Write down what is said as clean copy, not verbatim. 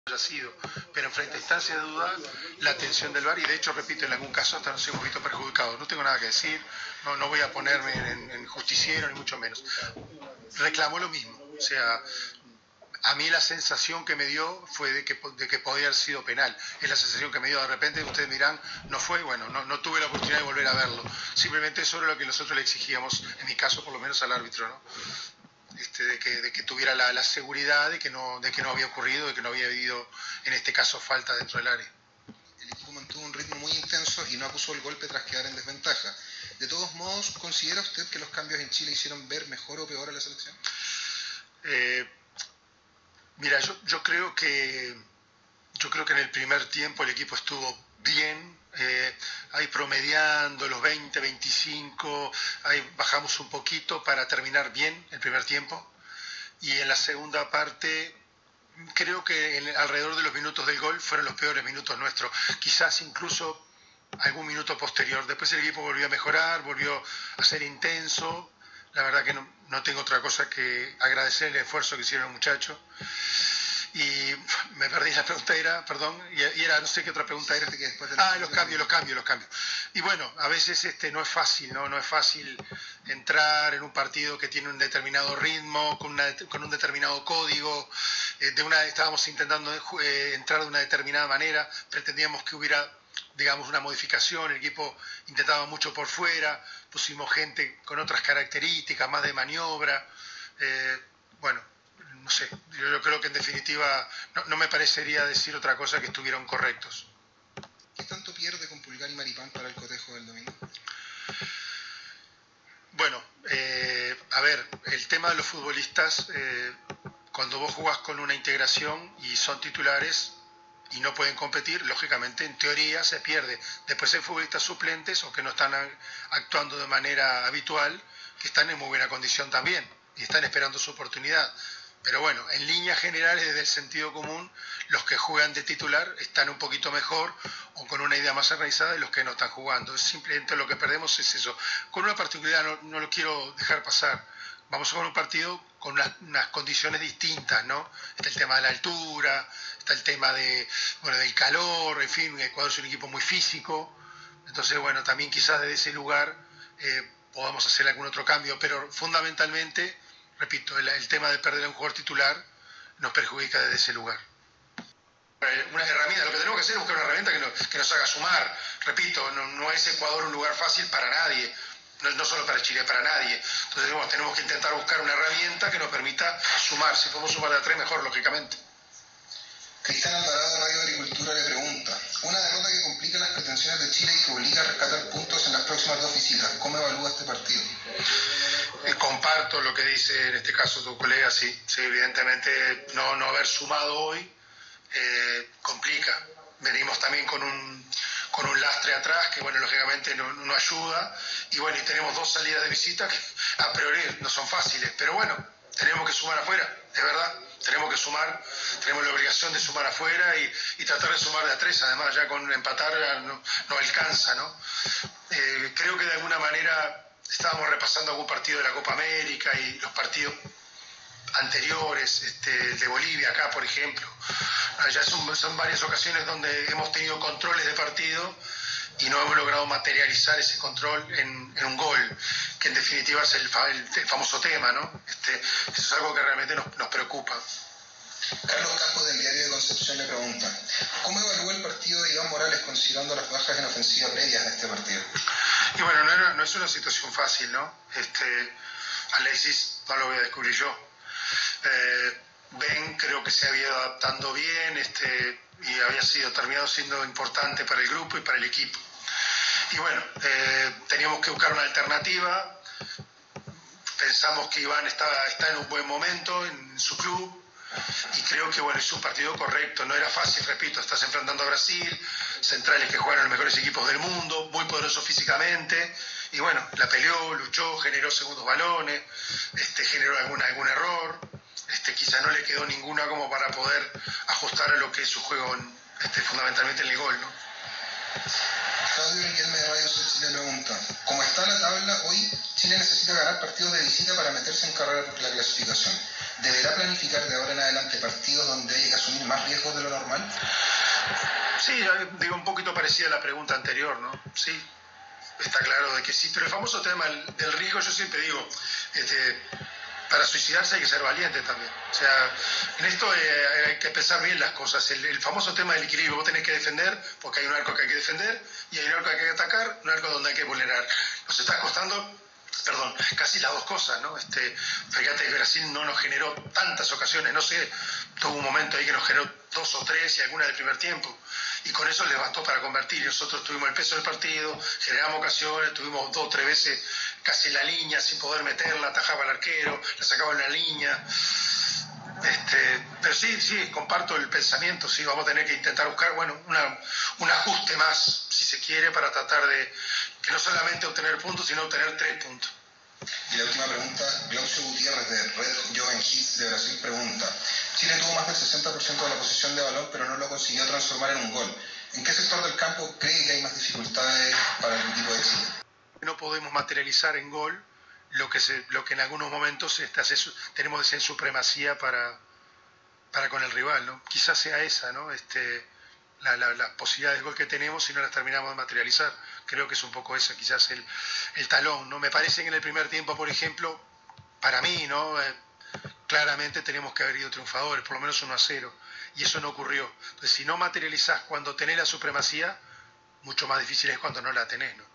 haya sido, pero en frente a instancias de duda, la atención del VAR, y de hecho, repito, en algún caso hasta nos hemos visto perjudicados. No tengo nada que decir, no voy a ponerme en justiciero, ni mucho menos. Reclamó lo mismo, o sea, a mí la sensación que me dio fue de que podía haber sido penal. Es la sensación que me dio. De repente ustedes dirán, no fue, bueno, no tuve la oportunidad de volver a verlo. Simplemente eso era lo que nosotros le exigíamos, en mi caso por lo menos al árbitro, ¿no? De que tuviera la seguridad de que no había ocurrido, de que no había habido, en este caso, falta dentro del área. El equipo mantuvo un ritmo muy intenso y no acusó el golpe tras quedar en desventaja. De todos modos, ¿considera usted que los cambios en Chile hicieron ver mejor o peor a la selección? Mira, yo creo que en el primer tiempo el equipo estuvo bien, ahí promediando los 20, 25, ahí bajamos un poquito para terminar bien el primer tiempo, y en la segunda parte creo que alrededor de los minutos del gol fueron los peores minutos nuestros, quizás incluso algún minuto posterior. Después el equipo volvió a mejorar, volvió a ser intenso. La verdad que no tengo otra cosa que agradecer el esfuerzo que hicieron los muchachos. Y me perdí la pregunta, perdón, y era, no sé qué otra pregunta era. Los cambios. Y bueno, a veces no es fácil, ¿no? No es fácil entrar en un partido que tiene un determinado ritmo, con un determinado código. Estábamos intentando entrar de una determinada manera, pretendíamos que hubiera, digamos, una modificación, el equipo intentaba mucho por fuera, pusimos gente con otras características, más de maniobra, bueno, no sé, yo creo que en definitiva no me parecería decir otra cosa que estuvieron correctos. ¿Qué tanto pierde con Pulgar y Maripán para el cotejo del domingo? Bueno, a ver, el tema de los futbolistas, cuando vos jugás con una integración y son titulares y no pueden competir, lógicamente en teoría se pierde. Después hay futbolistas suplentes o que no están actuando de manera habitual, que están en muy buena condición también y están esperando su oportunidad. Pero bueno, en líneas generales, desde el sentido común, los que juegan de titular están un poquito mejor o con una idea más organizada de los que no están jugando. Simplemente lo que perdemos es eso. Con una particularidad, no lo quiero dejar pasar. Vamos a jugar un partido con unas condiciones distintas, ¿no? Está el tema de la altura, está el tema del calor, en fin, Ecuador es un equipo muy físico. Entonces, bueno, también quizás desde ese lugar podamos hacer algún otro cambio, pero fundamentalmente, repito, el tema de perder a un jugador titular nos perjudica desde ese lugar. Una herramienta, lo que tenemos que hacer es buscar una herramienta que nos haga sumar. Repito, no es Ecuador un lugar fácil para nadie, no solo para Chile, para nadie. Entonces, bueno, tenemos que intentar buscar una herramienta que nos permita sumar. Si podemos sumar de a 3, mejor, lógicamente. Cristian Alvarado de Radio Agricultura le pregunta: una derrota que complica las pretensiones de Chile y que obliga a rescatar puntos en las próximas 2 visitas. ¿Cómo evalúa este partido? Comparto lo que dice en este caso tu colega, sí, evidentemente no haber sumado hoy complica. Venimos también con un lastre atrás que, bueno, lógicamente no ayuda, y bueno, y tenemos 2 salidas de visita que a priori no son fáciles, pero bueno, tenemos que sumar afuera, es verdad, tenemos que sumar, tenemos la obligación de sumar afuera y tratar de sumar de a 3, además ya con empatar no alcanza, ¿no? Creo que de alguna manera estábamos repasando algún partido de la Copa América y los partidos anteriores, el de Bolivia acá, por ejemplo. Ya son varias ocasiones donde hemos tenido controles de partido y no hemos logrado materializar ese control en un gol, que en definitiva es el famoso tema, ¿no? Eso es algo que realmente nos preocupa. Carlos Campos del Diario de Concepción le pregunta: ¿cómo evalúa el partido de Iván Morales considerando las bajas en ofensiva previas de este partido? Y bueno, no es una situación fácil, ¿no? Alexis no lo voy a descubrir yo. Ben creo que se había ido adaptando bien y había terminado siendo importante para el grupo y para el equipo. Y bueno, teníamos que buscar una alternativa. Pensamos que Iván está en un buen momento en su club y creo que bueno, es un partido correcto. No era fácil, repito, estás enfrentando a Brasil, centrales que juegan en los mejores equipos del mundo, muy poderosos físicamente, y bueno, la peleó, luchó, generó segundos balones, generó algún error, quizá no le quedó ninguna como para poder ajustar a lo que es su juego fundamentalmente en el gol, ¿no? Claudio Riquelme de Radio Chile pregunta: ¿cómo está la tabla hoy? Chile necesita ganar partidos de visita para meterse en carrera por la clasificación. ¿Deberá planificar de ahora en adelante partidos donde haya que asumir más riesgos de lo normal? Sí, digo, un poquito parecida a la pregunta anterior, ¿no? Sí, está claro de que sí, pero el famoso tema del riesgo, yo siempre digo, para suicidarse hay que ser valiente también. O sea, en esto hay que pensar bien las cosas. El famoso tema del equilibrio, vos tenés que defender, porque hay un arco que hay que defender, y hay un arco que hay que atacar, un arco donde hay que vulnerar. Nos está costando, perdón, casi las dos cosas, ¿no? Fíjate que Brasil no nos generó tantas ocasiones, no sé, tuvo un momento ahí que nos generó 2 o 3 y alguna del primer tiempo. Y con eso les bastó para convertir. Nosotros tuvimos el peso del partido, generamos ocasiones, tuvimos 2 o 3 veces casi en la línea sin poder meterla, atajaba al arquero, la sacaba en la línea. Pero sí, comparto el pensamiento, sí, vamos a tener que intentar buscar, bueno, un ajuste más, si se quiere, para tratar de que no solamente obtener puntos, sino obtener 3 puntos. Y la última pregunta, Glaucio Gutiérrez de Red Joven Hits de Brasil pregunta: Chile tuvo más del 60% de la posesión de balón, pero no lo consiguió transformar en un gol. ¿En qué sector del campo cree que hay más dificultades para el equipo de Chile? No podemos materializar en gol lo que en algunos momentos tenemos en supremacía para con el rival, ¿no? Quizás sea esa, ¿no? La posibilidad de gol que tenemos si no las terminamos de materializar. Creo que es un poco eso, quizás el talón, ¿no? Me parece que en el primer tiempo, por ejemplo, para mí, ¿no? Claramente tenemos que haber ido triunfadores, por lo menos 1-0, y eso no ocurrió. Entonces, si no materializás cuando tenés la supremacía, mucho más difícil es cuando no la tenés, ¿no?